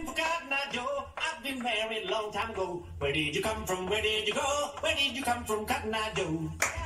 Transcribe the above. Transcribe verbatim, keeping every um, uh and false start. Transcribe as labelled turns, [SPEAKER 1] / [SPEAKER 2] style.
[SPEAKER 1] looking for Cotton Eye Joe. I've been married a long time ago. Where did you come from? Where did you go? Where did you come from, Cotton Eye Joe?